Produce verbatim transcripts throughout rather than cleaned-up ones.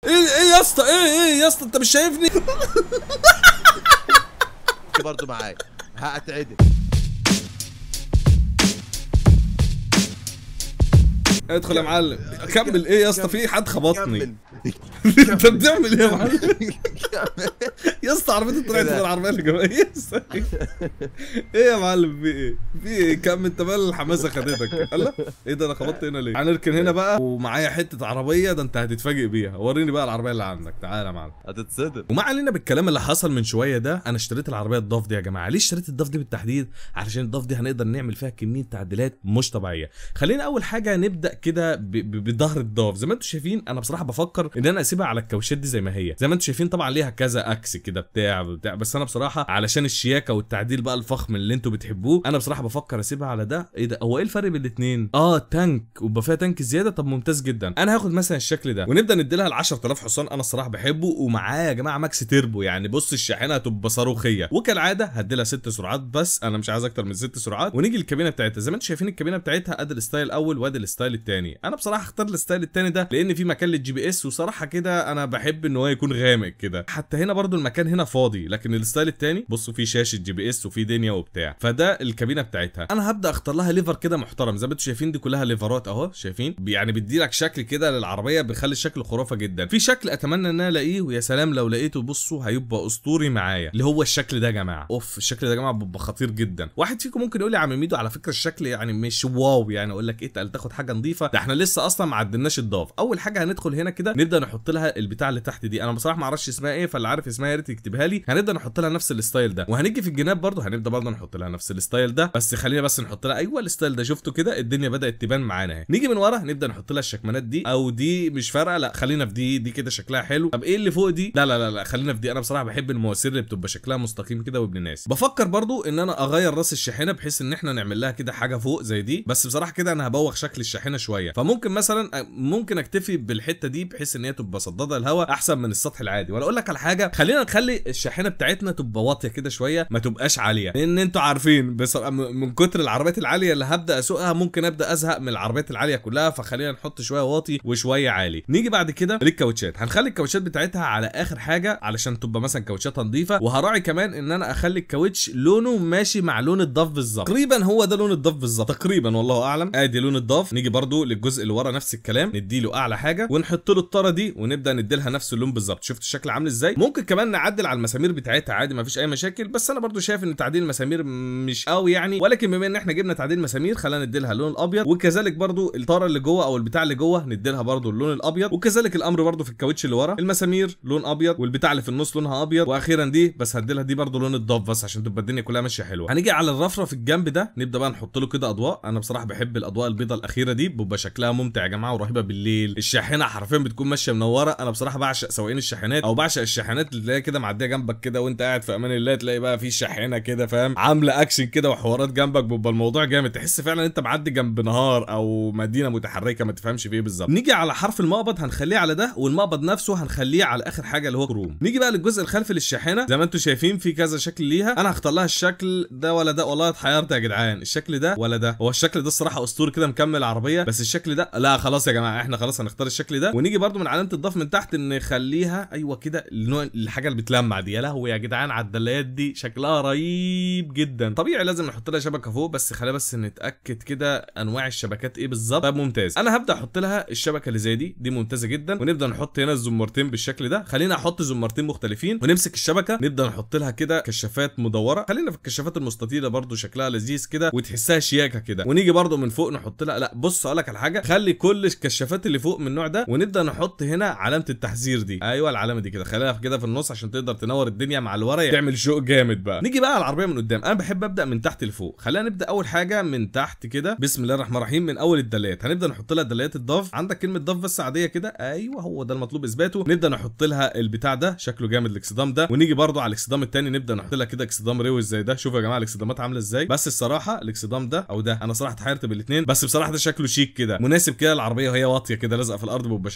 ايه ايه يا اسطى؟ ايه ايه يا اسطى؟ انت مش شايفني؟ برضه معايا هتعدل. ادخل يا معلم. كمل. ايه يا اسطى؟ في حد خبطني. انت بتعمل ايه يا معلم؟ يا اسطى عربيتي طلعت من العربيه اللي جنبي. ايه يا معلم؟ في ايه؟ في ايه؟ كم انت بقى الحماسه خدتك؟ الله ايه ده؟ انا خبطت هنا ليه؟ هنركن هنا بقى ومعايا حته عربيه، ده انت هتتفاجئ بيها. وريني بقى العربيه اللي عندك. تعالى يا معلم. هتتصدم. وما علينا بالكلام اللي حصل من شويه ده، انا اشتريت العربيه الضاف دي يا جماعه. ليه اشتريت الضاف دي بالتحديد؟ علشان الضاف دي هنقدر نعمل فيها كميه تعديلات مش طبيعيه. خلينا اول حاجه نبدا كده بظهر الضاف. زي ما انتم شايفين انا بصراحه بفكر ان انا اسيبها على الكاوتشات دي زي ما هي. زي ما انتم شايفين طبعا ليها كذا اكس كده بتاع بتاع بس انا بصراحه علشان الشياكه والتعديل بقى الفخم اللي انتم بتحبوه، انا بصراحه بفكر اسيبها على ده. ايه ده؟ هو ايه الفرق بين الاثنين؟ اه تانك، ويبقى فيها تانك زياده. طب ممتاز جدا. انا هاخد مثلا الشكل ده ونبدا نديلها ال عشرة آلاف حصان. انا الصراحه بحبه، ومعاه يا جماعه ماكس تيربو. يعني بص الشاحنه هتبقى صاروخيه، وكالعاده هديلها ست سرعات بس. انا مش عايز اكتر من ست سرعات. ونيجي للكابينه بتاعتها. زي ما انتم شايفين الكابينه بتاعتها ادي الستايل الاول وادي الستايل الثاني. انا بصراحه اختار الستايل الثاني ده لان في مكان للجي بي اس، وصراحه كده انا بحب ان هو يكون غامق كده. حتى هنا برضو المكان هنا فاضي، لكن الستايل الثاني بصوا فيه شاشه جي بي اس وفيه دنيا وبتاع. فده الكابينه بتاعتها. انا هبدا اختار لها ليفر كده محترم. زي ما انتم شايفين دي كلها ليفرات اهو، شايفين؟ يعني بيدي لك شكل كده للعربيه، بيخلي الشكل خرافه جدا. في شكل اتمنى ان انا الاقيه، ويا سلام لو لقيته بصوا هيبقى اسطوري معايا، اللي هو الشكل ده يا جماعه. اوف الشكل ده يا جماعه بيبقى خطير جدا. واحد فيكم ممكن يقول لي يا عم ميدو على فكره الشكل يعني مش واو، يعني اقول لك ايه تقل تاخد حاجه نظيفه؟ ده احنا لسه اصلا ما عدلناش الضاف. اول حاجه هندخل هنا كده نبدا نحط لها البتاع اللي تحت دي. انا بصراحه ما اعرفش اسمها ايه، فاللي عارف اسمها يا ريت يكتبها لي. هنبدا نحط لها نفس الستايل ده، وهنيجي في الجناب برضه هنبدا برضه نحط لها نفس الستايل ده. بس خلينا بس نحط لها ايوه الستايل ده. شفتوا كده الدنيا بدات تبان معانا اهي. نيجي من ورا نبدا نحط لها الشكمانات دي، او دي مش فارقه، لا خلينا في دي. دي كده شكلها حلو. طب ايه اللي فوق دي؟ لا لا لا, لا. خلينا في دي. انا بصراحه بحب المواسير اللي بتبقى شكلها مستقيم كده وابن ناس. بفكر برضه ان انا اغير راس الشاحنه بحيث ان احنا نعمل لها كده حاجه فوق زي دي. بس بصراحه كده انا هبوخ شكل الشاحنه شويه، فممكن مثلا ممكن اكتفي بالحته دي بحيث ان هي تبقى صداده الهواء احسن من السطح العادي. ولا اقول لك على حاجه، خلينا نخلي الشاحنه بتاعتنا تبقى واطيه كده شويه، ما تبقاش عاليه، لان انتوا عارفين بس من كتر العربيات العاليه اللي هبدا اسوقها ممكن ابدا ازهق من العربيات العاليه كلها. فخلينا نحط شويه واطي وشويه عالي. نيجي بعد كده للكاوتشات. هنخلي الكاوتشات بتاعتها على اخر حاجه علشان تبقى مثلا كاوتشات نظيفه. وهراعي كمان ان انا اخلي الكاوتش لونه ماشي مع لون الضاف بالظبط. تقريبا هو ده لون الضاف بالظبط تقريبا، والله اعلم. ادي لون الضاف. نيجي برده للجزء اللي ورا نفس الكلام، نديله اعلى حاجه ونحط له الطاره دي ونبدا نديلها نفس اللون بالظبط. شفت الشكل عامل ازاي؟ ممكن كمان نعدل على المسامير بتاعتها عادي، ما فيش اي مشاكل. بس انا برده شايف ان تعديل المسامير مش قوي يعني، ولكن بما ان احنا جبنا تعديل مسامير خلينا نديلها اللون الابيض. وكذلك برده الطاره اللي جوه او البتاع اللي جوه نديلها برده اللون الابيض. وكذلك الامر برده في الكاوتش اللي ورا، المسامير لون ابيض والبتاع اللي في النص لونها ابيض. واخيرا دي بس هديلها دي برده لون الضاف بس عشان تبقى الدنيا كلها ماشيه حلوه. هنيجي على الرفرف الجنب ده نبدا بقى نحط له كده اضواء. انا بصراحه بحب الاضواء البيضاء الاخيره دي، بيبقى شكلها ممتع يا جماعه ورهيبه بالليل. الشاحنه حرفيا بتكون ماشيه منوره. انا بصراحه بعشق سواقين الشاحنات، او بعشق الشاحنات اللي تلاقيها كده معديه جنبك كده وانت قاعد في امان الله، تلاقي بقى في شاحنه كده فاهم عامله اكشن كده وحوارات جنبك. بيبقى الموضوع جامد، تحس فعلا انت معدي جنب نهار او مدينه متحركه ما تفهمش في ايه بالظبط. نيجي على حرف المقبض هنخليه على ده، والمقبض نفسه هنخليه على اخر حاجه اللي هو كروم. نيجي بقى للجزء الخلفي للشاحنه. زي ما انتم شايفين في كذا شكل ليها. انا هختار لها الشكل ده ولا ده؟ والله اتحيرت يا جدعان. الشكل ده ولا ده؟ هو الشكل ده الصراحه اسطوري كده مكمل العربيه، بس الشكل ده لا خلاص يا جماعه احنا خلاص هنختار الشكل ده. ونيجي برده من علامه الضاف من تحت نخليها ايوه كده النوع الحاجه اللي بتلمع دي. يا لهوي يا جدعان على الدلايات دي شكلها رهيب جدا. طبيعي لازم نحط لها شبكه فوق، بس خلينا بس نتاكد كده انواع الشبكات ايه بالظبط. طيب ممتاز. انا هبدا احط لها الشبكه اللي زي دي، دي ممتازه جدا. ونبدا نحط هنا الزمرتين بالشكل ده. خلينا احط زمرتين مختلفين ونمسك الشبكه نبدا نحط لها كده كشافات مدوره. خلينا في الكشافات المستطيله برده شكلها لذيذ كده وتحسها شياكه كده. ونيجي برده من فوق نحط لها، لا بص اقول لك على حاجه، خلي كل الكشافات اللي فوق من النوع ده ونبدا نحط هنا علامه التحذير دي. ايوه العلامه دي كده خليها كده في النص عشان تقدر تنور الدنيا مع الورق تعمل شوق جامد بقى. نيجي بقى على العربيه من قدام. انا بحب ابدا من تحت لفوق. خلينا نبدا اول حاجه من تحت كده بسم الله الرحمن الرحيم من اول الدلات. هنبدا نحط لها دلات الضاف. عندك كلمه ضاف بس عاديه كده، ايوه هو ده المطلوب اثباته. نبدا نحط لها البتاع ده شكله جامد الاكسدام ده. ونيجي برده على الاكسدام الثاني نبدا نحط لها كده اكسدام روش زي ده. شوفوا يا جماعه الاكسدامات عامله ازاي. بس الصراحه الاكسدام ده او ده انا صراحه اتحيرت بالاثنين، بس بصراحه ده شكله شيك كده مناسب كده العربيه وهي واطيه كده لازقه في الارض، بيبقى شكله رهيب جدا.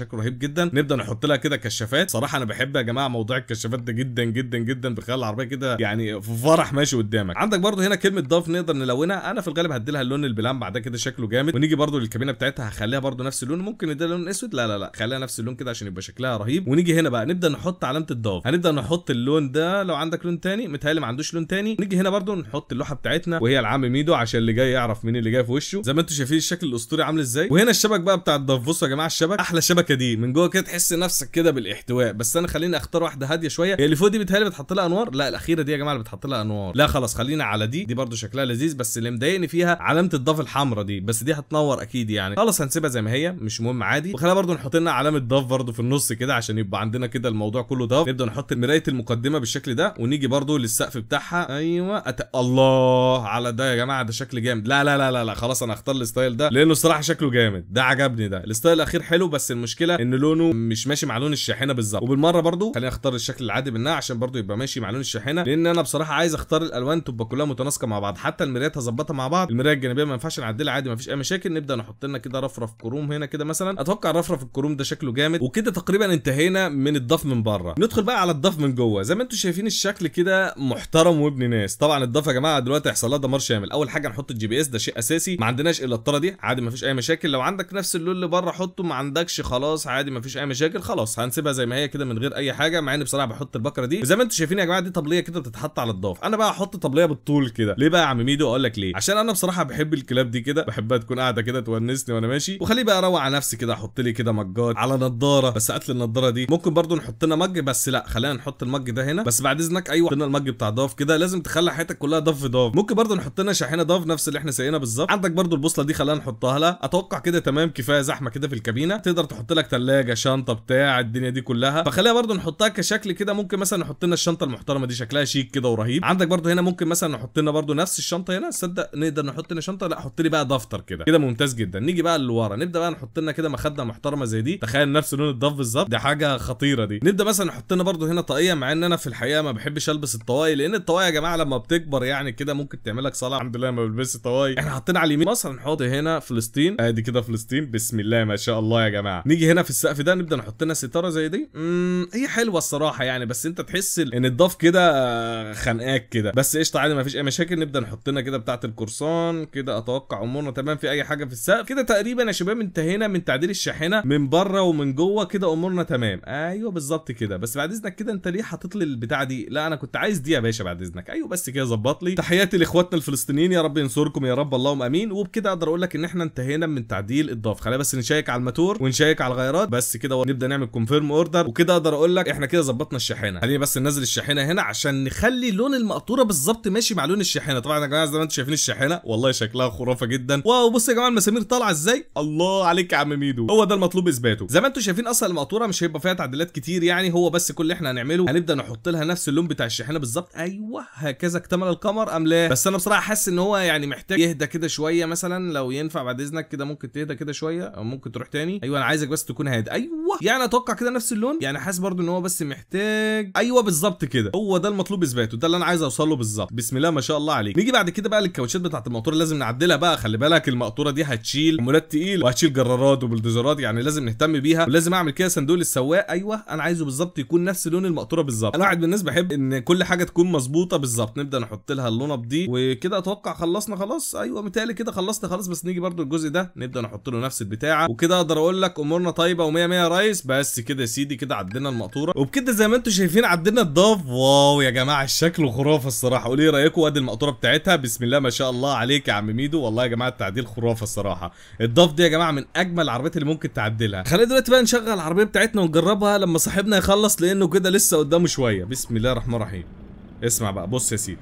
جدا. نبدا نحط لها كده كشافات. صراحه انا بحب يا جماعه موضوع الكشافات ده جدا جدا جدا، بيخلي العربيه كده يعني في فرح ماشي قدامك. عندك برده هنا كلمه ضاف نقدر نلونها. انا في الغالب هدي لها اللون البلان بعد كده شكله جامد. ونيجي برده للكابينه بتاعتها هخليها برده نفس اللون. ممكن نديها لون اسود، لا لا لا خليها نفس اللون كده عشان يبقى شكلها رهيب. ونيجي هنا بقى نبدا نحط علامه الضاف. هنبدا نحط اللون ده. لو عندك لون تاني، متهيألي ما عندوش لون تاني. نيجي هنا برده نحط اللوحه بتاعتنا وهي العم ميدو عشان اللي جاي يعرف مين اللي جاي في وشه. زي ما انتم شايفين الشكل الاسطوري عامل ازاي. وهنا الشبك بقى بتاع الضاف. بصوا يا جماعه الشبك احلى شبكه دي من جوه كده، تحس نفسك كده بالاحتواء. بس انا خليني اختار واحده هاديه شويه. هي اللي فوق دي بتهيألي بتحط لها انوار. لا الاخيره دي يا جماعه اللي بتحط لها انوار. لا خلاص خلينا على دي. دي برده شكلها لذيذ، بس اللي مضايقني فيها علامه الضاف الحمراء دي. بس دي هتنور اكيد يعني. خلاص هنسيبها زي ما هي مش مهم عادي. وخلينا برده نحط لنا علامه ضاف برده في النص كده عشان يبقى عندنا كده الموضوع كله ضاف. نبدا نحط مرايه المقدمه بالشكل ده. ونيجي برده للسقف بتاعها. ايوه أت... الله على ده يا جماعه، ده شكل جامد. لا لا لا لا, لا. خلاص انا هختار الستايل ده لانه الصراحه شكله جامد. ده عجبني. ده الستايل الاخير حلو، بس المشكله ان لونه مش ماشي مع لون الشاحنه بالظبط. وبالمره برده خلينا اختار الشكل العادي منها عشان برده يبقى ماشي مع لون الشاحنه، لان انا بصراحه عايز اختار الالوان تبقى كلها متناسقه مع بعض. حتى المرايات هظبطها مع بعض. المرايه الجانبيه ما ينفعش نعدلها عادي، ما فيش اي مشاكل. نبدا نحط لنا كده رفرف كروم هنا كده مثلا. اتوقع رفرف الكروم ده شكله جامد. وكده تقريبا انتهينا من الضاف من بره. ندخل بقى على الضاف من جوه. زي ما انتم شايفين الشكل كده محترم وابن ناس. طبعا الضاف يا جماعه دلوقتي هيحصل لها دمار شامل. اول حاجه نحط الجي بي اس، ده شيء اساسي. ما عندناش الا الطاره دي عادي، ما فيش اي مشاكل. لو عندك نفس اللون اللي بره حطه، ما عندكش خلاص عادي ما فيش اي مشاكل. خلاص هنسيبها زي ما هي كده من غير اي حاجه. مع ان بصراحه بحط البكره دي. وزي ما انتم شايفين يا جماعه دي طبليه كده بتتحط على الضاف. انا بقى احط طبليه بالطول كده. ليه بقى يا عم ميدو؟ اقول لك ليه. عشان انا بصراحه بحب الكلاب دي كده، بحبها تكون قاعده كده تونسني وانا ماشي. وخليه بقى اروق على نفسي كده. احط لي كده مجات على نضاره. بس قتل النضاره دي ممكن برضو نحط لنا مج، بس لا خلينا نحط المج ده هنا بس بعد اذنك. ايوه حطينا المج بتاع ضاف كده. لازم تخلي حياتك كلها ضاف في ضاف. ممكن برضو نحط لنا شاحنه ضاف نفس اللي احنا سايقينها بالظبط. عندك برضو البوصله دي خلينا نحطها لها. اتوقع كده تمام كفايه زحمه كده في الكابينه. تقدر تحط لك ثلاجه شنطه بتاع الدنيا دي كلها. فخليها برضو نحطها كشكل كده. ممكن مثلا نحط لنا الشنطه المحترمه دي شكلها شيك كده ورهيب. عندك برضو هنا ممكن مثلا نحط لنا برضو نفس الشنطه هنا. تصدق نقدر نحط لنا شنطه. لا حط لي بقى دفتر كده كده ممتاز جدا. نيجي بقى اللي ورا. نبدا بقى نحط لنا كده مخده محترمه زي دي. تخيل نفس لون الضاف بالظبط. دي حاجه خطيره دي. نبدا مثلا نحط لنا برضو هنا طاقيه. مع ان انا في الحقيقه ما بحبش البس الطواقي، لان الطواقي يا جماعه لما بتكبر يعني كده ممكن تعمل لك صلاه. الحمد لله ما بلبسش طواقي. احنا حاطين على اليمين مصر. نحط هنا فلسطين. ادي كده فلسطين. بسم الله ما شاء الله يا جماعه. نيجي هنا في السقف ده نبدا نحط لنا ستاره زي دي. امم هي حلوه الصراحه يعني، بس انت تحس ان الضاف كده خنقاك كده. بس قشطه عادي ما فيش اي مشاكل. نبدا نحط لنا كده بتاعه القرصان كده. اتوقع امورنا تمام في اي حاجه في السقف كده تقريبا يا شباب. انتهينا من تعديل الشاحنه من بره ومن جوه كده. امورنا تمام. ايوه بالظبط كده. بس بعد اذنك كده انت ليه حاطط لي البتاعه دي؟ لا انا كنت عايز دي يا باشا بعد اذنك. ايوه بس كده ظبط لي. تحياتي لاخواتنا الفلسطينيين، يا رب ينصركم يا رب اللهم امين. وبكده اقدر اقول لك ان احنا انتهينا من تعديل الضاف. خلينا بس نشيك على الماتور ونشيك على الغيارات بس كده ونبدا نعمل كونفيرم اوردر. وكده اقدر اقول لك احنا كده ظبطنا الشاحنه. خليني بس ننزل الشاحنه هنا عشان نخلي لون المقطوره بالظبط ماشي مع لون الشاحنه. طبعا يا جماعه زي ما انتم شايفين الشاحنه والله شكلها خرافه جدا. واو بصوا يا جماعه المسامير طالعه ازاي. الله عليك يا عم ميدو. هو ده المطلوب اثباته. زي ما انتم شايفين اصلا المقطوره مش هيبقى فيها تعديلات كتير يعني. هو بس كل اللي احنا هنعمله هنبدا نحط لها نفس اللون بتاع الشاحنه بالظبط. ايوه هكذا اكتمل القمر ام لا. بس انا بصراحه حاسس ان هو يعني محتاج يهدى كده شويه. مثلا لو ينفع بعد اذنك كده ممكن تهدى كده شويه او ممكن تروح تاني. ايوه انا عايزك بس تكون هادي. ايوه يعني اتوقع كده نفس اللون يعني. حاسس برضو ان هو بس محتاج. ايوه بالظبط كده. هو ده المطلوب اثباته. ده اللي انا عايز اوصل له بالظبط. بسم الله ما شاء الله عليك. نيجي بعد كده بقى للكاوتشات بتاعه المقطوره. لازم نعدلها بقى. خلي بالك المقطوره دي هتشيل حمولات تقيل وهتشيل جرارات وبلدوزرات يعني. لازم نهتم بيها. ولازم اعمل كده صندوق للسواق. ايوه انا عايزه بالظبط يكون نفس لون المقطوره بالظبط. انا واحد من الناس بحب ان كل حاجه تكون مظبوطه بالظبط. نبدا نحط لها اللونب دي وكده. اتوقع خلصنا خلاص. ايوه متهيألي كده خلصنا خلاص. بس نيجي برضو الجزء ده نبدا نحط له نفس البتاعه. وكده اقدر اقول لك امورنا طيبه ومية مية يا ريس. بس كده يا سيدي كده عدينا المقطوره. وبكده زي ما انتم شايفين عدينا الضاف. واو يا جماعه الشكل خرافه الصراحه. قولوا لي رايكم. وادي المقطوره بتاعتها. بسم الله ما شاء الله عليك يا عم ميدو. والله يا جماعه التعديل خرافه الصراحه. الضاف دي يا جماعه من اجمل العربيات اللي ممكن تعدلها. خلينا دلوقتي بقى نشغل العربيه بتاعتنا ونجربها لما صاحبنا يخلص، لانه كده لسه قدامه شويه. بسم الله الرحمن الرحيم. اسمع بقى. بص يا سيدي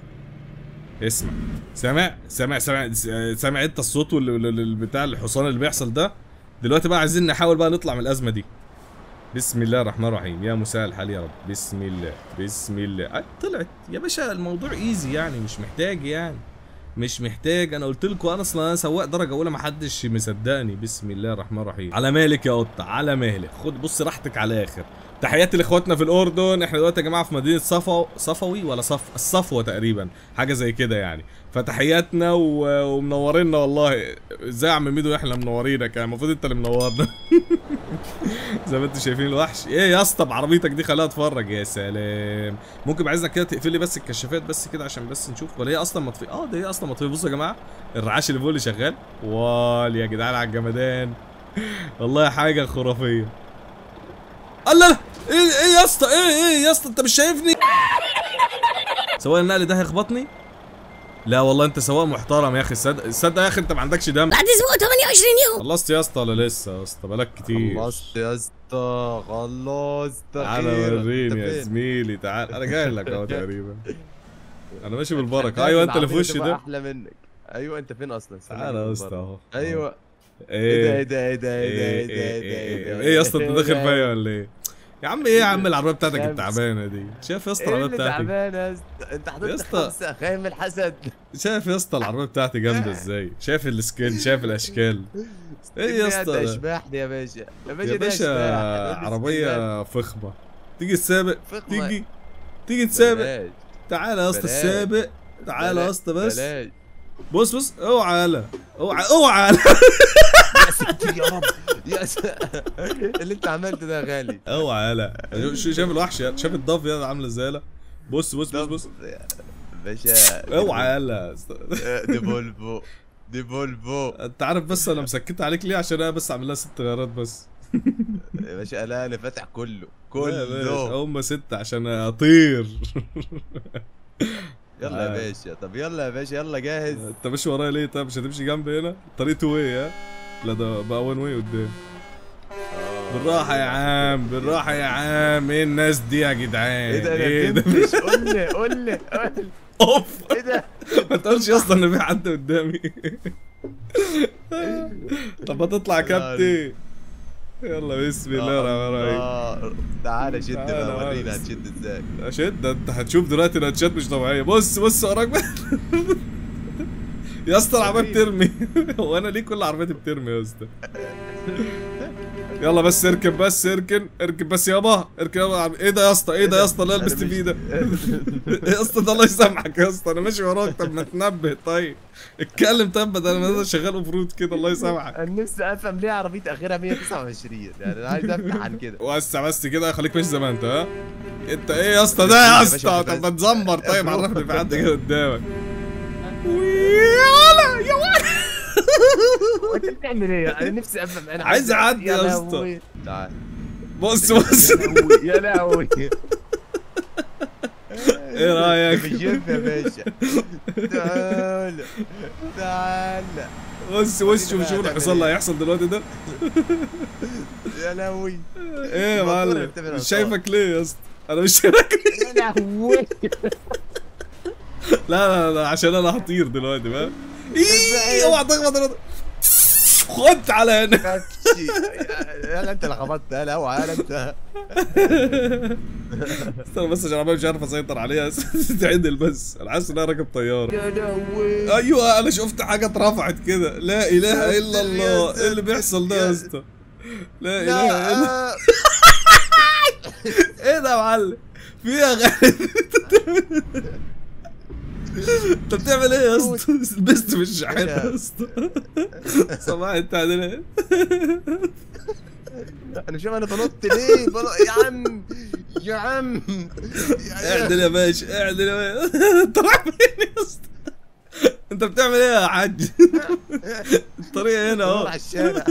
اسمع. سامع سامع سامع سامع انت الصوت بتاع الحصان اللي بيحصل ده دلوقتي. بقى عايزين نحاول بقى نطلع من الازمه دي. بسم الله الرحمن الرحيم. يا مساء الحال يا رب. بسم الله بسم الله. أه طلعت يا باشا. الموضوع ايزي يعني. مش محتاج يعني مش محتاج. انا قلت لكم انا اصلا انا سواق درجه اولى ما حدش مصدقني. بسم الله الرحمن الرحيم. على مالك يا قطه على مهلك. خد بص راحتك على الاخر. تحياتي لاخواتنا في الاردن. احنا دلوقتي يا جماعه في مدينه صفو صفوي ولا صف الصفوه تقريبا حاجه زي كده يعني. فتحياتنا و... ومنورينا والله. ازاي يا عم ميدو احنا منورينك يعني. المفروض انت اللي منورنا. زي ما انتم شايفين الوحش. ايه يا اسطى بعربيتك دي خليها اتفرج. يا سلام. ممكن عايزك كده تقفل لي بس الكشافات بس كده عشان بس نشوف، ولا هي اصلا مطفيه؟ اه ده هي اصلا مطفيه. بصوا يا جماعه الرعاش اللي فوق اللي شغال. وال يا جدعان على الجمدان. والله حاجه خرافيه. الله لا ايه ايه يا اسطى؟ ايه ايه يا اسطى انت مش شايفني؟ سواق النقل ده هيخبطني؟ لا والله انت سواق محترم يا اخي. صدق صدق يا اخي انت ما عندكش دم. بعد اسبوع ثمانية وعشرين يوم. خلصت يا اسطى ولا لسه يا اسطى؟ بقالك كتير. خلصت يا اسطى خلصت. تعالى وريني يا زميلي. تعال انا جاي لك اهو تقريبا. انا ماشي بالبركه. ايوه انت اللي في وشي ده. احلى منك. ايوه انت فين اصلا؟ تعالى يا اسطى اهو. ايوه. ايه ايه ده ايه ده ايه ده ايه ده ايه ده ايه يا اسطى انت داخل فيا ولا ايه؟ يا عم ايه يا عم العربيه بتاعتك التعبانه دي؟ شايف يا اسطى العربيه بتاعتي؟ تعبانه يا اسطى. انت حضرتك خمسه خايف من الحسد. شايف يا اسطى العربيه بتاعتي جامده ازاي؟ شايف السكين؟ شايف الاشكال؟ ايه يا اسطى؟ اشباح دي يا باشا. يا باشا, يا باشا عربيه فخمه. تيجي تسابق؟ تيجي تيجي تسابق؟ تعالى يا اسطى السابق. تعالى يا اسطى بس. بص بص اوعى يالا. اوعى اوعى يالا. يا ستي يا رب. يا س... اللي انت عملته ده يا غالي. اوعى يالا. شايف الوحش؟ شايف الضاف يالا عامله ازاي؟ بص بص بص بص باشا. اوعى يالا. دي فولفو دي فولفو. انت عارف بس انا مسكت عليك ليه؟ عشان انا بس اعمل لها ست غيارات بس. يا باشا لا انا فاتح كله كله. هم ستة عشان اطير. يلا يا باشا. طب يلا يا باشا يلا جاهز. انت ماشي ورايا ليه؟ طب مش هتمشي جنبي هنا؟ الطريق تو واي. ها لا ده بقى وان واي قدام. بالراحة يا عم بالراحة يا عام. ايه الناس دي يا جدعان؟ ايه ده؟ ايه ده؟ قول لي قول لي قول لي. اوف ايه ده؟ ما تقولش يا اسطى ان في حد قدامي. طب هتطلع يا كابتن. يلا بسم الله الرحمن الرحيم. تعالى شد بقى ورينا هتشد ازاي. اشد؟ انت هتشوف دلوقتي الهتشات مش طبيعيه. بص بص وراك بقى. يا اسطى العربيه بترمي. هو انا ليه كل عربيتي بترمي يا اسطى؟ يلا بس اركب بس اركن اركب بس يابا اركب يابا. ايه ده يا اسطى؟ ايه ده يا اسطى اللي لبست فيه ده؟ يا اسطى ده الله يسامحك يا اسطى انا ماشي وراك. طب ما تنبه طيب. اتكلم طب بدل ما انا شغال اوف رود كده. الله يسامحك. انا نفسي افهم ليه عربيتي اخرها مية وتسعة وعشرين. يعني انا عايز افتح عن كده. وسع بس كده خليك ماشي زي ما انت. ها انت ايه يا اسطى ده يا اسطى؟ طب ما تزمر طيب. عرفني في حد كده قدامك. يلا يا ولد. انت بتعمل ايه؟ انا نفسي افهم. انا عايز اعدي يا اسطى. تعال بص بص. يا لهوي. ايه رايك؟ بجيب يا باشا. تعال تعال. بص بص شوف شوف الحصان اللي هيحصل دلوقتي ده. يا لهوي. ايه يا معلم؟ مش شايفك ليه يا اسطى؟ انا مش شايفك ليه؟ يا لهوي. لا لا لا عشان انا هطير دلوقتي فاهم؟ ايه اوعى تخبط الوضع. خد تعالى هنا. يلا انت اللي خبطت. يلا اوعى يلا انت. استنى بس عشان العربيه مش عارف اسيطر عليها. تتعدل بس. انا حاسس ان انا راكب طياره. يا لهوي. ايوه انا شفت حاجه اترفعت كده. لا اله الا الله. ايه اللي بيحصل ده يا اسطى؟ لا اله الا. ايه ده يا معلم؟ في ايه يا غالي؟ انت بتعمل ايه يا اسطى؟ لبست في الشحن يا اسطى. صباح التعديلات. انا شوف انا بنط ليه؟ بنط يا عم يا عم. اعدل يا باشا اعدل يا باشا. انت رايح فين يا اسطى؟ انت بتعمل ايه يا حاج؟ الطريق هنا اهو. على الشارع.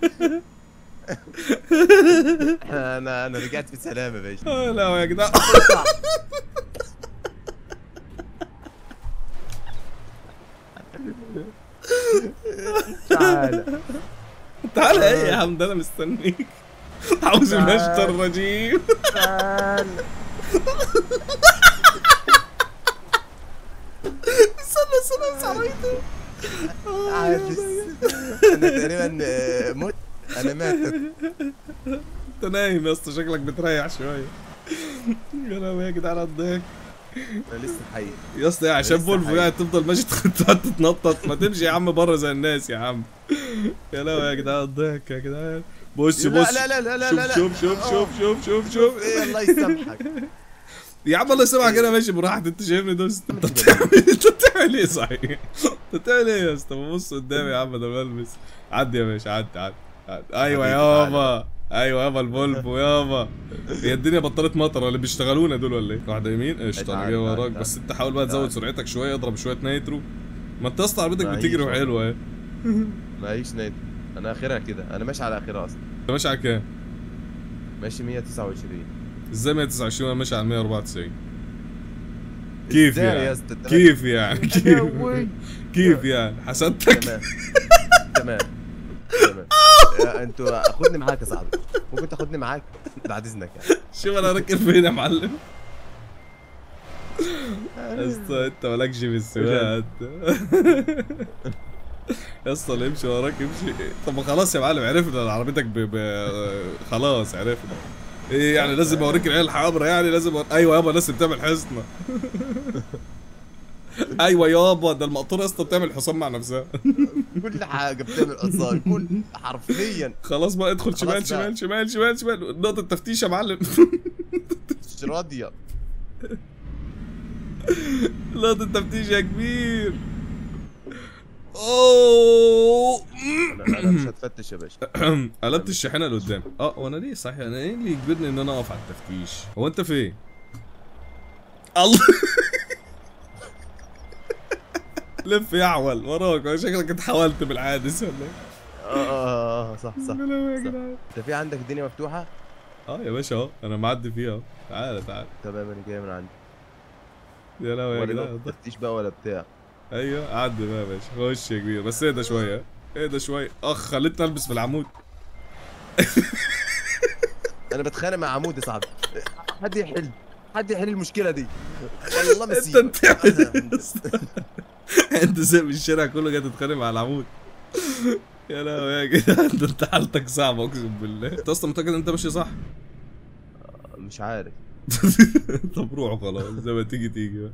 انا انا رجعت في سلام يا باشا. اه لا يا جدعان. تعالى تعالى ايه يا عم؟ ده انا مستنيك. عاوز المشطر الرجيم. تعالى. استنى استنى بس عربيتي. عادس. انا تقريبا مت. انا ماتت. انت نايم يا اسطى شكلك بتريح شويه. يا لهوي يا جدعان على الضحك. انا لسه حي يا اسطى عشان فولفو قاعد تفضل ماشي تتنطط. ما تمشي يا عم بره زي الناس يا عم. يا لهوي يا جدعان الضحك يا جدعان. بص بص. لا لا لا لا لا شوف شوف شوف شوف شوف شوف. ايه الله يسامحك يا عم الله يسامحك. انا ماشي براحتي. انت شايفني دوست. انت بتعمل انت بتعمل ايه صحيح؟ انت بتعمل ايه يا اسطى؟ ببص قدامي يا عم ده بلبس. عدي يا باشا عدي عدي. ايوه يابا ايوه يابا الفولفو يابا. هي الدنيا بطلت مطر ولا بيشتغلونا دول ولا ايه؟ واحده يمين قشطه انا جاي وراك، بس انت حاول بقى تزود سرعتك شويه، اضرب شويه نايترو. ما انت اصلا عربيتك بتجري وحلوه اهي. معيش نايترو، انا اخرها كده، انا ماشي على اخرها اصلا. انت ماشي على كام؟ ماشي مية وتسعة وعشرين. ازاي مية وتسعة وعشرين وانا ماشي على مية واربعة وتسعين؟ كيف يعني؟ كيف كيف يعني؟ كيف كيف يعني؟ حسدتك؟ تمام تمام تمام. انتوا خدني معاك يا صاحبي، ممكن تاخدني معاك بعد اذنك يعني. شوف انا راكب فين يا معلم. يا اسطى انت مالكش في السواقه انت. يا اسطى اللي يمشي وراك يمشي. طب ما خلاص يا معلم عرفنا عربيتك ب... ب... خلاص عرفنا. ايه يعني لازم اوريك العيال الحمرا يعني لازم أور... ايوه يابا لازم تعمل حصنه. ايوه يابا ده المقطوره يا اسطى بتعمل حصان مع نفسها. كل حاجه بتعمل حصان، كل حرفيا. خلاص بقى ادخل شمال شمال شمال شمال شمال نقطه تفتيش يا معلم. مش راضيه. نقطه تفتيش يا كبير. اوه انا انا مش هتفتش يا باشا. قلبت الشاحنه اللي قدام. اه وانا ليه صحيح انا ايه اللي يجبرني ان انا اقف على التفتيش؟ هو انت فين؟ الله. لف يا اعول وراك، شكلك اتحولت بالحادث ولا ايه؟ اه اه اه صح صح. يا جدعان انت في عندك الدنيا مفتوحه؟ اه يا باشا اهو انا معدي فيها اهو. تعالى تعالى. تمام انا جاي من عندي. يا لهوي يا ولا جدعان. تفتيش بقى ولا بتاع. ايوه عدي بقى يا باشا، خش يا كبير بس اهدى شويه. اهدى شويه. اخ خليتني البس في العمود. انا بتخانق مع عمود يا صاحبي. حد يحل، حد يحل المشكله دي. والله ما انت انت انت سايب الشارع كله جاي تتخانق مع العمود. يا لهوي يا جدعان ده انت حالتك صعبه اقسم بالله. انت اصلا متاكد ان انت ماشي صح؟ مش عارف. طب روح خلاص زي ما تيجي تيجي بقى.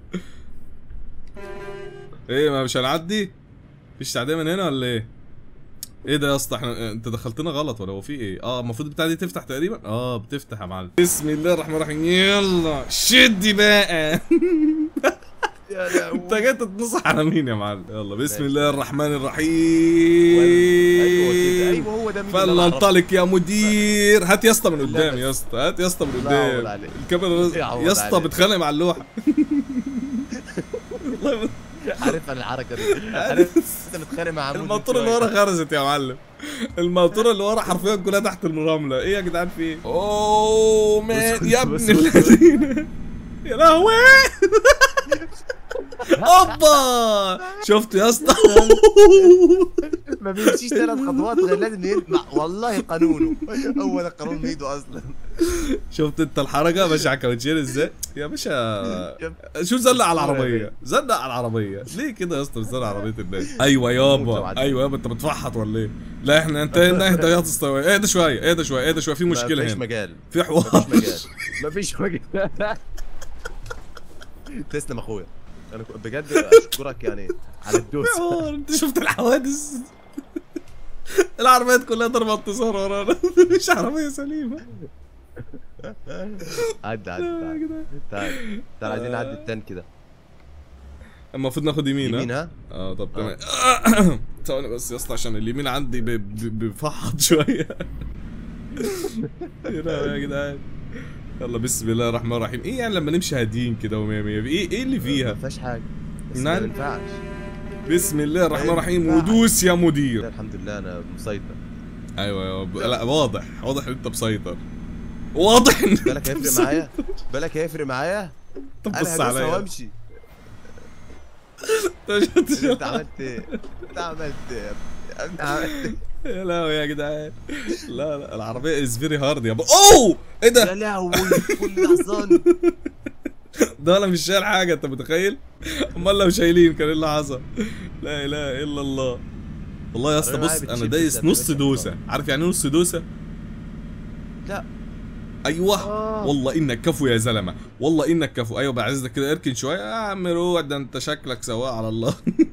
ايه ما مش هنعدي؟ مفيش تعديه من هنا ولا ايه؟ ايه ده يا اسطى احنا انت دخلتنا غلط ولا هو في ايه؟ اه المفروض البتاعه دي تفتح تقريبا؟ اه بتفتح يا معلم. بسم الله الرحمن الرحيم. يلا شدي بقى. يا لهوي انت جاي تتنصح على مين يا معلم؟ يلا بسم الله الرحمن الرحيم. ايوه كده ايوه هو ده. فلننطلق يا مدير. هات يا اسطى من قدام يا اسطى، هات يا اسطى من قدام. الكاميرا يا اسطى بتخانق مع اللوحه. والله عارف انا الحركه دي. عارف انت بتخانق مع عمود. الموتوره اللي ورا خرزت يا معلم. الموتوره اللي ورا حرفيا كلها تحت الرمله. ايه يا جدعان في ايه؟ اوه مان يا ابن الذين. يا لهوي. اوبا شفت يا اسطى؟ ما بيمشيش ثلاث خطوات غير لازم يلمع. والله قانونه هو ده قانون ميدو اصلا. شفت انت الحركه ماشي على الكاوتشير ازاي؟ يا باشا شو زلق على العربيه؟ زلق على العربيه ليه كده يا اسطى؟ بتزلق عربيه الناس. ايوه يابا ايوه يابا انت بتفحط ولا ايه؟ لا احنا انتهينا. اهدى يا اسطى اهدى شويه اهدى شويه اهدى شويه في مشكله هنا. مفيش مجال في حوار. مفيش مجال مفيش مجال. تسلم اخويا انا بجد اشكرك يعني على الدوس. انت شفت الحوادث؟ العربيات كلها ضربة انتصار ورانا. مش عربية سليمة. عدى عدى تعال تعال تعال عايزين نعدي التانك ده. المفروض ناخد يمين ها؟ يمين ها؟ اه طب تمام. ثواني بس يا اسطى عشان اليمين عندي بيفحط شوية. يا جدعان يلا بسم الله الرحمن الرحيم. ايه يعني لما نمشي هاديين كده ومية مية؟ ايه ايه اللي فيها؟ ما فيهاش حاجة بس نعم؟ ما ينفعش. بسم الله الرحمن الرحيم ودوس يا مدير. الحمد لله انا مسيطر. ايوه ايوه لا واضح واضح ان انت مسيطر. واضح ان بالك هيفرق معايا؟ بالك هيفرق معايا؟ طب بص عليا وامشي. انت عملت ايه؟ انت عملت ايه؟ انت عملت ايه؟ يا لهوي يا جدعان. لا لا العربية از فيري هارد يا ابو. اوه ايه ده؟ يا لهوي كل ده حصان. ده انا مش شايل حاجة انت متخيل؟ امال لو شايلين كان ايه اللي حصل؟ لا اله الا الله. والله يا اسطى بص انا دايس نص دوسة. عارف يعني ايه نص دوسة؟ لا ايوه آه. والله انك كفو يا زلمه والله انك كفو. ايوه بعزك كده اركن شويه يا عم روح. ده انت شكلك سواق على الله.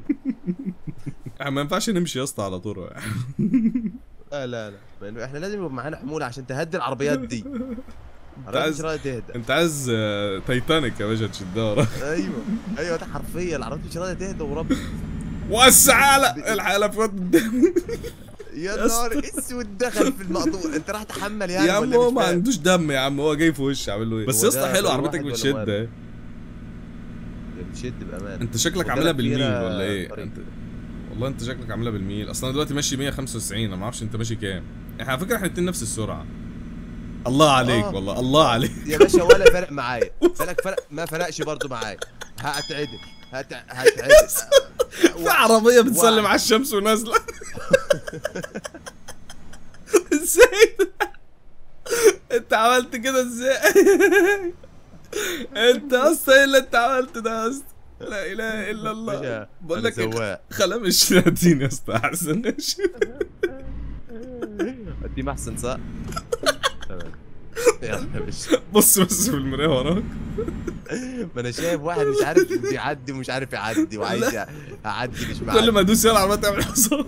ما ينفعش نمشي يا اسطى على طرق. لا لا لا احنا لازم يبقى معانا حموله عشان تهدي العربيات دي. انت عايز تهدى. انت عايز تايتانيك يا باشا تشدها. ايوه ايوه ده حرفيا العربيات مش راضيه تهدى ورب. وسع على الحلفات قدامي. يا نهار اسود دخل في المقطوع. انت راح تحمل يعني يا عم ولا هو مش ما فاهم؟ عندوش دم يا عم، هو جاي في وشي اعمل له ايه؟ بس هو يا اسطى ده حلو طير عربيتك واحد ولا بتشد مؤمن؟ اهي. بتشد بامان. انت شكلك وده عاملها كبيرة بالميل ولا ايه؟ طريق. انت والله انت شكلك عاملها بالميل، اصل انا دلوقتي ماشي مية وخمسة وتسعين، انا ما اعرفش انت ماشي كام. احنا على فكره احنا الاتنين نفس السرعه. الله عليك آه. والله، الله عليك يا باشا ولا فرق معايا، فرق فرق ما فرقش برضه معايا. هتعدل هت... هتعدل. في عربيه بتسلم واحد. على الشمس ونازله. ازاي ده؟ انت عملت كده ازاي؟ انت اصلا ايه اللي انت عملته ده يا اسطى؟ لا اله الا الله. باشا بقول أنا لك ايه، سواق. خلاه مش ثلاثين يا اسطى احسن. دي محسن صح؟ تمام. يلا يا باشا. بص بس في المرايه وراك. ما انا شايف واحد مش عارف بيعدي ومش عارف يعدي وعايز اعدي مش معدي. كل ما ادوس يلا العربيه تعمل حصان.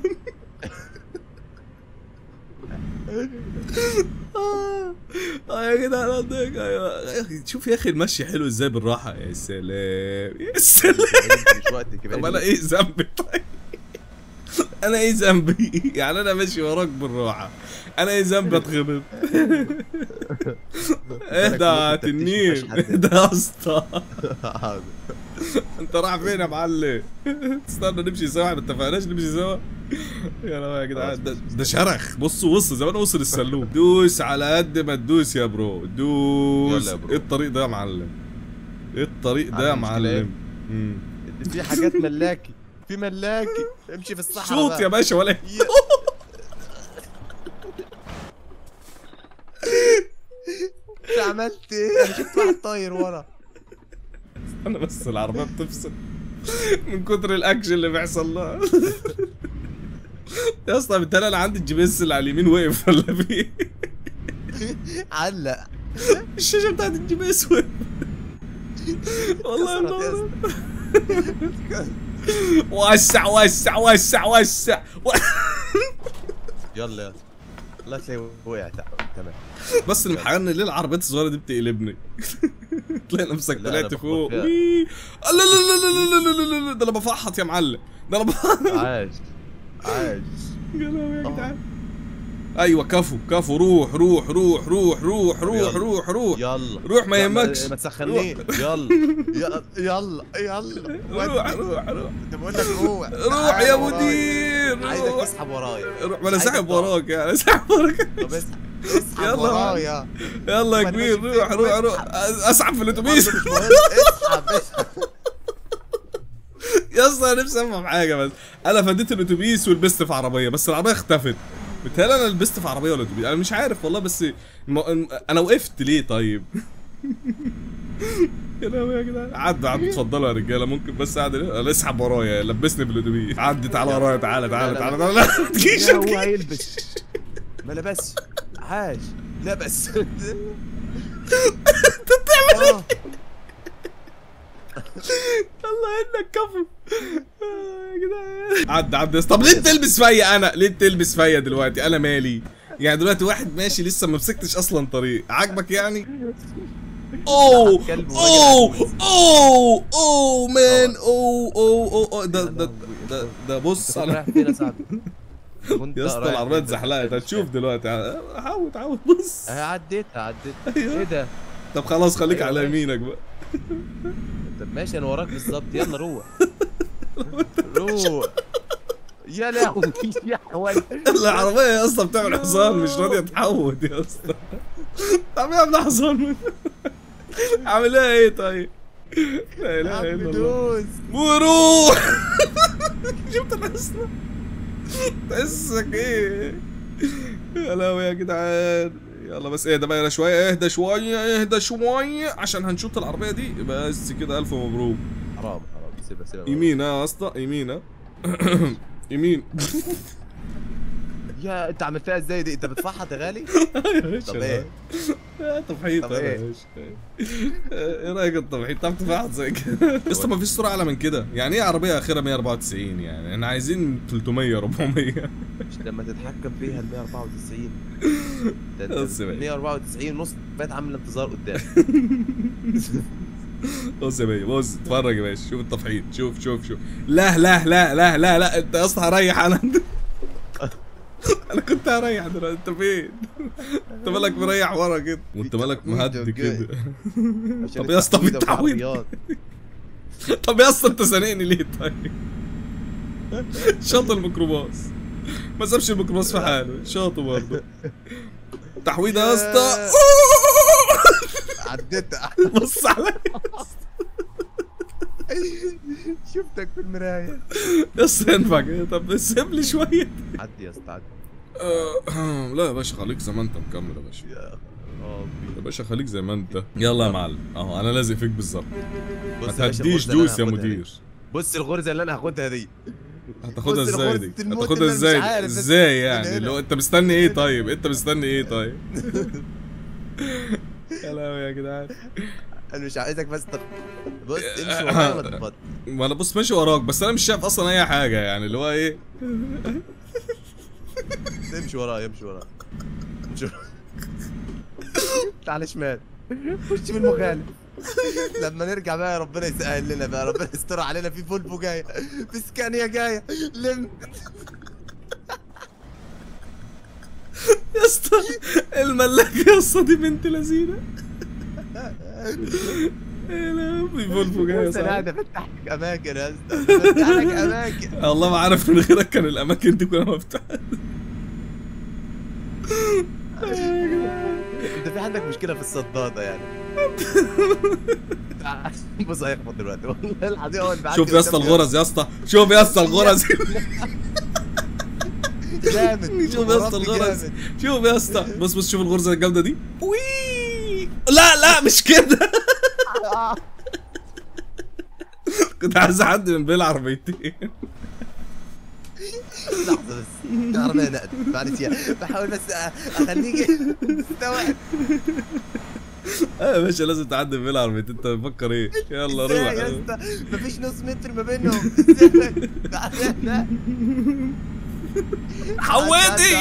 اه اه يا جدعان قصدك ايوه يا اخي، شوف يا اخي المشي حلو ازاي بالراحه. يا سلام يا سلام. مش وقت كده. طب انا ايه ذنبي طيب؟ انا ايه ذنبي؟ يعني انا ماشي وراك بالراحه، انا ايه ذنبي اتخبط؟ اهدى يا تنين، اهدى يا اسطى. انت رايح فين يا معلم؟ استنى نمشي سوا، احنا ما اتفقناش نمشي سوا. يا لهوي يا جدعان، ده, ده شرخ. بص وصل زمان، وصل السلوم. دوس على قد ما تدوس يا برو، دوس. ايه الطريق ده يا معلم؟ ايه الطريق ده يا معلم؟ امم في حاجات ملاكي، في ملاكي امشي في الصحراء. شوط يا باشا ولا انت عملت ايه؟ انا شفت واحد طاير ورا. انا بس العربيه بتفصل من كتر الاكشن اللي بيحصل لها. يا اسطى بالتالي انا عندي الجي بي اس اللي على اليمين وقف ولا في؟ علق الشاشه بتاعت الجي بي اس وقف. والله العظيم. وسع وسع وسع وسع. يلا يلا لا تلاقي وقع. تمام. بس المحيرني ليه العربيات الصغيره دي بتقلبني؟ تلاقي نفسك طلعت فوق. لا لا لا لا لا لا لا، ده انا بفحط يا معلم، ده انا بفحط. عاش عاش. يا لهوي يا جدعان. ايوه كفو كفو، روح روح روح روح روح روح روح روح يلا روح ما يهمكش. ما تسخنيش. يلا يلا يلا يلا روح روح روح. انت بقول لك روح روح يا مدير، عايزك تسحب ورايا. روح. ما انا ساحب وراك يعني، انا ساحب وراك. طب اسحب اسحب ورايا. يلا يا كبير، روح روح روح. اسحب في الاتوبيس. اسحب اسحب. يا اسطى انا نفسي افهم حاجه بس. انا فديت الاتوبيس ولبست في عربيه، بس العربيه اختفت. بتهيألي انا لبست في عربيه ولا اتوبيس، انا مش عارف والله. بس م... انا وقفت ليه طيب؟ يا لهوي يا جدعان. عدوا عدوا اتفضلوا يا رجاله، ممكن بس قاعد اسحب ورايا، لبسني في الاتوبيس. عدي تعالى ورايا، تعالى تعالى تعالى تعالى. لا ما تجيش. هو هيلبس. ما لبسش. عاش لبس. انت بتعمل ايه؟ الله انك كفو يا جدعان. عدى عدى. طب ليه تلبس فيا انا؟ ليه تلبس فيا دلوقتي؟ انا مالي؟ يعني دلوقتي واحد ماشي لسه ما مسكتش اصلا طريق، عاجبك يعني؟ اوه اوه اوه اوه مان اوه اوه اوه. ده ده ده ده بص انا رايح فين يا صاحبي؟ يا اسطى العربيه اتزحلقت، هتشوف دلوقتي. عود عود بص. عديتها عديتها. ايه ده؟ طب خلاص خليك على يمينك بقى. طب ماشي انا وراك بالظبط. يلا روح روح. يا لهوي يا حوالي. العربيه يا اسطى بتعمل حصان، مش راضيه تحود يا اسطى. طب يا ابن حصان اعملها ايه طيب؟ لا اله الا الله. وروح. شفت الحصنه؟ تحسك ايه؟ يا لهوي يا جدعان. يلا بس اهدى بقى شويه، اهدى شويه اهدى شويه عشان هنشوط العربيه دي بس كده. الف مبروك. حرام حرام. سيبها سيبها. يمين ها يا اسطى، يمين ها. يمين. يا انت عملتها ازاي دي؟ انت بتفحط يا غالي؟ طب ايه؟ تفحيط انا يا باشا. ايه رايك التفحيط؟ تعرف تفحط زي كده؟ لسه ما فيش سرعه اعلى من كده. يعني ايه عربيه اخرها مية واربعة وتسعين؟ يعني احنا عايزين تلتمية اربعمية. مش لما تتحكم فيها ال مية واربعة وتسعين. ده مية واربعة وتسعين نص بقيت عامل انتظار قدام. بص يا باشا، بص اتفرج يا باشا، شوف التفحيط. شوف شوف شوف. لا لا لا لا لا لا انت يا اسطى هريح انا. انا كنت هريح دلوقتي، انت فين؟ انت مالك مريح ورا كده وانت مالك مهدي كده. طب يا اسطى في التعويض. طب يا اسطى انت زنقني ليه طيب؟ شاط الميكروباص ما سابش الميكروباص في حاله، شاطه برضه. تحويضه يا اسطى. عديتها. بص عليا شفتك في المرايه يا اسطى. ينفع كده؟ طب سيب لي شويه. عدي يا اسطى عدي. آه، لا يا باشا خليك زي ما انت مكمل يا باشا. يا يا باشا خليك زي ما انت. يلا يا معلم اهو انا لازق فيك بالظبط. ما بص يا باشا تهديش، الغرزة اللي دوس يا أنا هاخدها مدير. دي. بص الغرزه اللي انا هاخدها دي هتاخدها بص ازاي الغرزة دي؟ الموت هتاخدها اللي مش ازاي؟ عارف بس ازاي من يعني؟ هنا. اللي هو انت مستني ايه طيب؟ انت مستني ايه طيب؟ يا لهوي يا جدعان. انا مش عايزك بس تخ... بص امشي ورايا ما تبطل. ما انا بص ماشي وراك بس انا مش شايف اصلا اي حاجه يعني اللي هو ايه. امشي ورايا امشي ورايا امشي ورايا. تعال شمال خش بالمخالف. لما نرجع بقى ربنا يسهل لنا بقى، ربنا يستر علينا. في فولفو جايه، في سكانيا جايه، لم. يا اسطى الملاكه يا اسطى دي بنت لذينه. يا لا في فولفو جايه بص انا صح. قاعد افتح لك اماكن يا اسطى، بفتح لك اماكن. والله ما عارف من غيرك كان الاماكن دي كلها مفتوحه. انت في عندك مشكله في الصداده يعني. بص هيخبط دلوقتي والله العظيم. هو اللي شوف يا اسطى الغرز يا اسطى، شوف يا اسطى الغرز. جامد. شوف يا اسطى الغرز، شوف يا اسطى. بص بص شوف الغرزه الجامده دي. وي لا لا مش كده. كنت عايز اعدي من بين العربيتين. لحظه بس العربيه نقلت معلش يا بحاول بس اخليك تستوعب. اه يا باشا لازم تعدي من بين العربيتين. انت بتفكر ايه؟ يلا روح يا اسطى مفيش نص متر ما بينهم. ازاي؟ تعالى حويتي.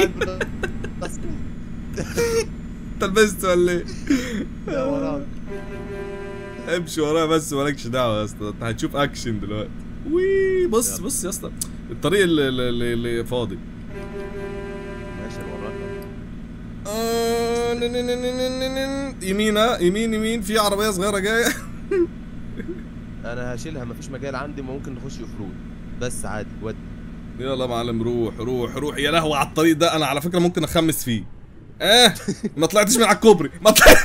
انت لبست ولا ايه؟ لا وراك. امشي ورايا بس مالكش دعوه يا اسطى، انت هتشوف اكشن دلوقتي. وي بص بص يا اسطى الطريق اللي, اللي, اللي فاضي. ماشي وراك. آه ن- ن- ن- ن- ن- ن- يمين ها يمين يمين في عربيه صغيره جايه. انا هشيلها مفيش مجال عندي، ممكن نخش افرود بس عادي ودي. يلا يا معلم روح روح روح. يا لهوي على الطريق ده، انا على فكره ممكن اخمس فيه. اه ما طلعتش من على الكوبري، ما طلعتش.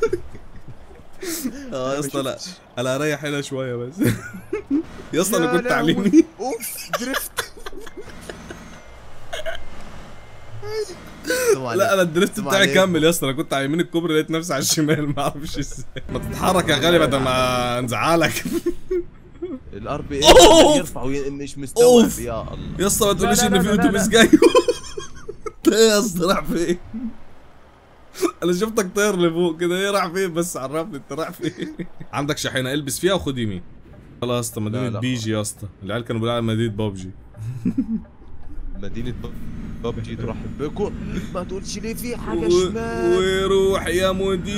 اه يا اسطى لا انا هريح هنا شويه بس. يا اسطى انا كنت على اليمين. اوف درفت. لا انا الدريفت بتاعي كمل يا اسطى. انا كنت على يمين الكوبري لقيت نفسي على الشمال، ما اعرفش ازاي. ما تتحرك يا غالي بدل ما نزعلك. الار بي ام يرفع مش مستوعب. يا الله يا اسطى ما تقوليش ان في اتوبيس جاي. انت ايه يا اسطى رايح فين؟ انا شفتك طاير لفوق كده. ايه رايح فين بس عرفني انت رايح فين؟ عندك شاحنه البس فيها وخد يمين. يلا يا اسطى مدينه بيجي يا اسطى. العيال كانوا بيقولوا على مدينه بابجي. مدينه بابجي ترحب بكم. ما تقولش ليه في حاجه شمال. وروح يا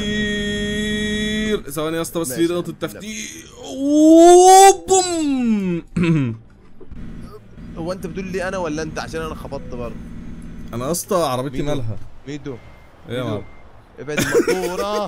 مدير. ثواني يا اسطى بس في نقطه تفتيش. وبوم. هو انت بتقول لي انا ولا انت؟ عشان انا خبطت برضه. انا يا اسطى عربيتي مالها؟ ميدو ايه يا معلم؟ ابعد المقطوره.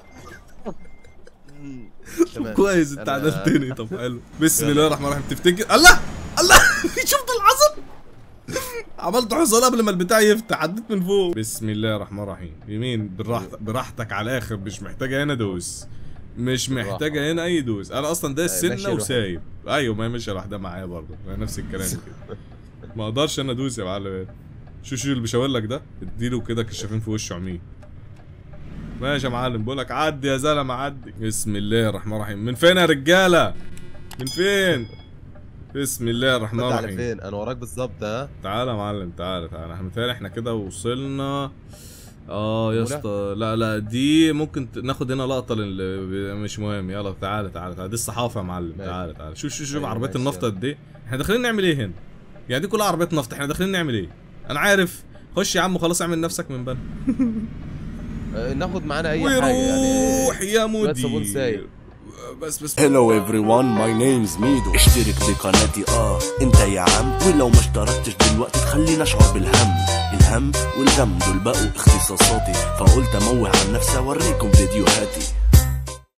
كويس انت عدلتني. طب حلو. بسم الله الرحمن الرحيم. تفتكر الله الله شفت العظم؟ عملت حصان قبل ما البتاع يفتح، عديت من فوق. بسم الله الرحمن الرحيم. يمين براحتك براحتك على الاخر، مش محتاجه هنا دوس، مش محتاجه هنا اي دوس. انا اصلا دايس سنه وسايب. ايوه ما هي ماشيه لوحدها معايا برضه نفس الكلام كده. ما اقدرش انا ادوس يا معلم. شو شو اللي بيشاور لك ده؟ اديله كده كشافين في وشه عميه. ماشي يا معلم بقول لك عدي يا زلمه عدي. بسم الله الرحمن الرحيم. من فين يا رجاله؟ من فين؟ بسم الله الرحمن الرحيم. على فين؟ انا وراك بالظبط. ها تعالى يا معلم تعالى تعالى. احنا متهيألي احنا كده وصلنا. اه يا اسطى لا لا دي ممكن ناخد هنا لقطه لل... مش مهم. يلا تعالى تعالى تعالى. دي الصحافه يا معلم. تعالى تعالى شوف شوف شوف عربيات النفط قد ايه. احنا داخلين نعمل ايه هنا؟ يعني دي كلها عربيات نفط، احنا داخلين نعمل ايه؟ انا عارف. خش يا عم خلاص اعمل نفسك من بنا. ناخد معانا اي حاجه يعني. روح يا مدير. بس بس Hello everyone my name is ميدو. اشترك بقناتي اه انت يا عم، ولو ما اشتركتش دلوقتي تخليني اشعر بالهم. الهم الهم والغم دول بقوا اختصاصاتي، فقلت اموه عن نفسي اوريكم فيديوهاتي.